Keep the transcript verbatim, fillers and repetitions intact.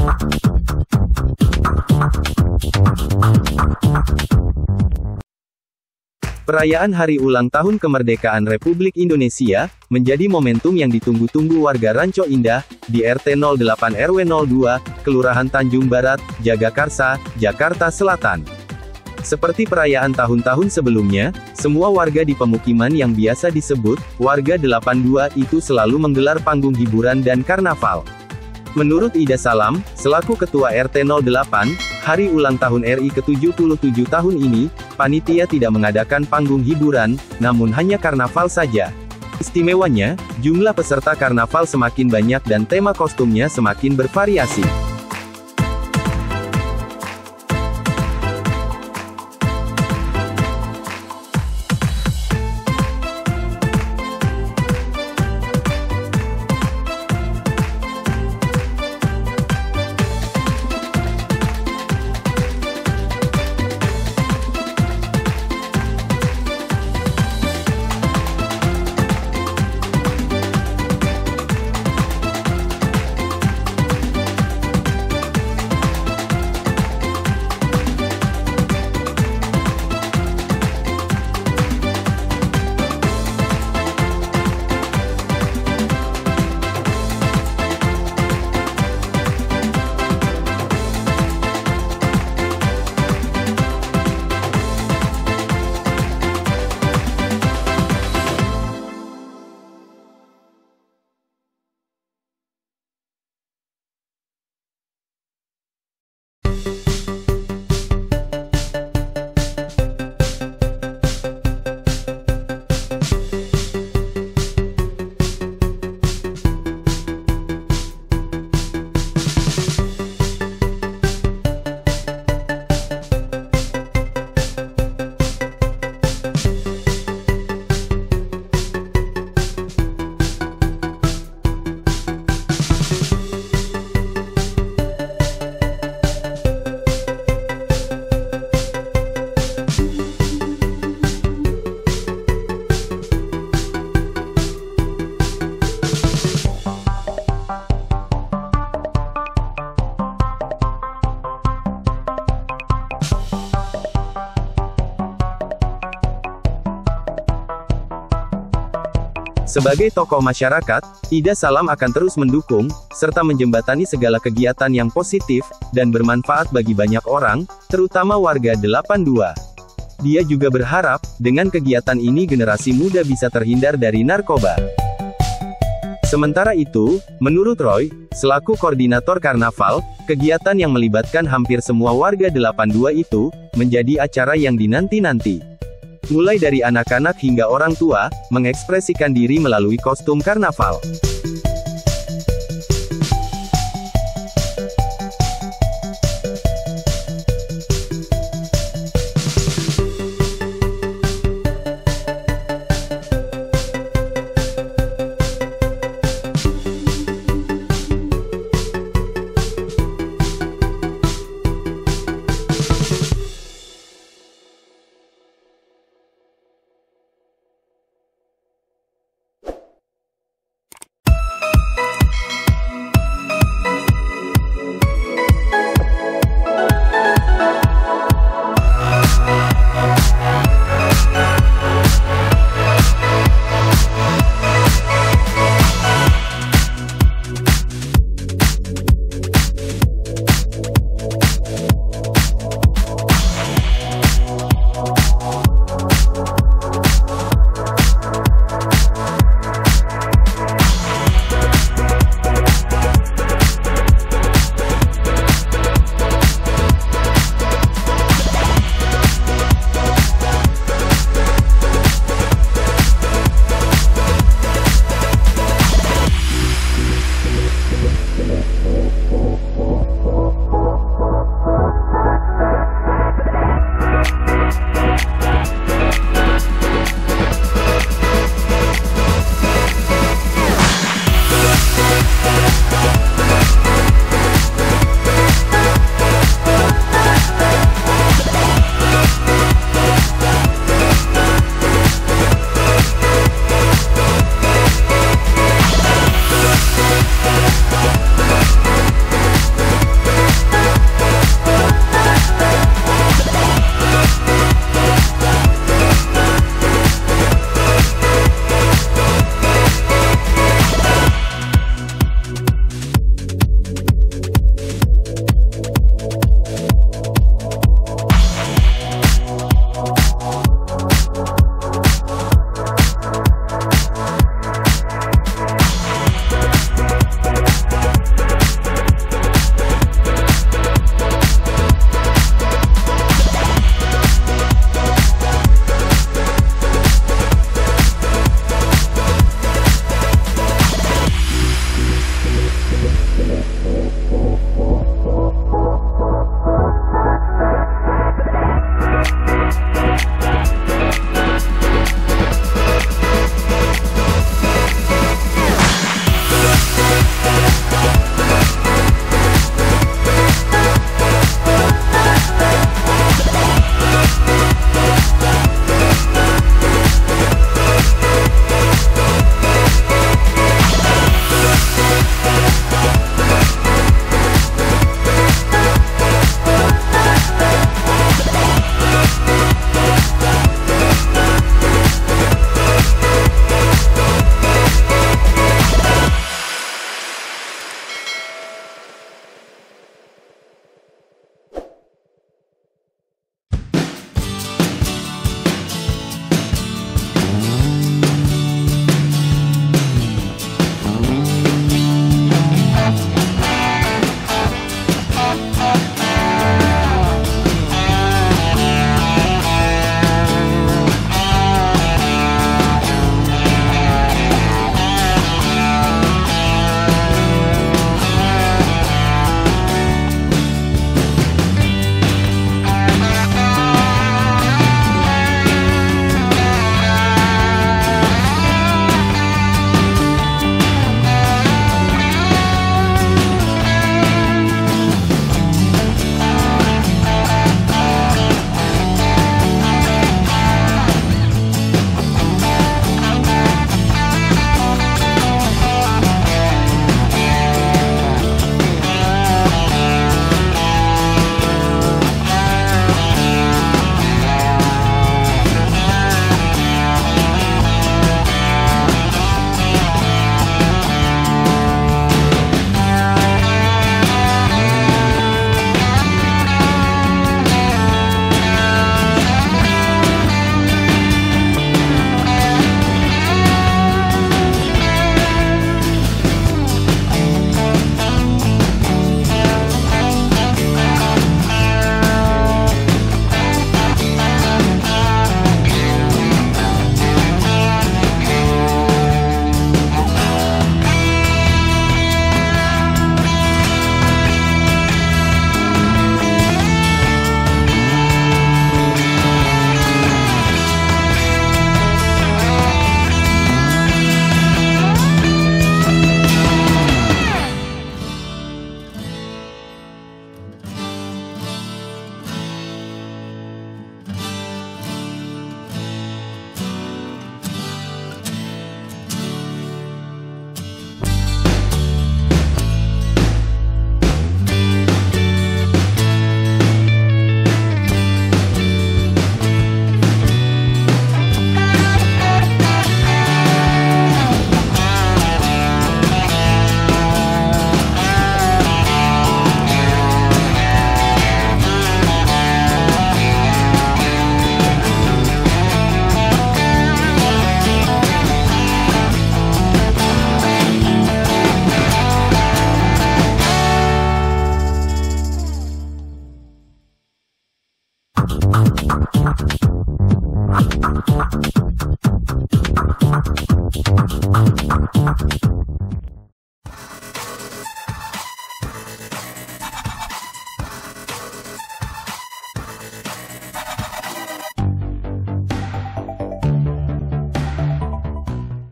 Perayaan Hari Ulang Tahun Kemerdekaan Republik Indonesia menjadi momentum yang ditunggu-tunggu warga Ranco Indah di R T nol delapan R W nol dua, Kelurahan Tanjung Barat, Jagakarsa, Jakarta Selatan. Seperti perayaan tahun-tahun sebelumnya, semua warga di pemukiman yang biasa disebut warga delapan dua itu selalu menggelar panggung hiburan dan karnaval. Menurut Ida Salam, selaku Ketua R T nol delapan, hari ulang tahun R I ke tujuh puluh tujuh tahun ini, panitia tidak mengadakan panggung hiburan, namun hanya karnaval saja. Istimewanya, jumlah peserta karnaval semakin banyak dan tema kostumnya semakin bervariasi. Sebagai tokoh masyarakat, Ida Salam akan terus mendukung, serta menjembatani segala kegiatan yang positif, dan bermanfaat bagi banyak orang, terutama warga delapan dua. Dia juga berharap, dengan kegiatan ini generasi muda bisa terhindar dari narkoba. Sementara itu, menurut Roy, selaku koordinator karnaval, kegiatan yang melibatkan hampir semua warga delapan dua itu, menjadi acara yang dinanti-nanti. Mulai dari anak-anak hingga orang tua, mengekspresikan diri melalui kostum karnaval.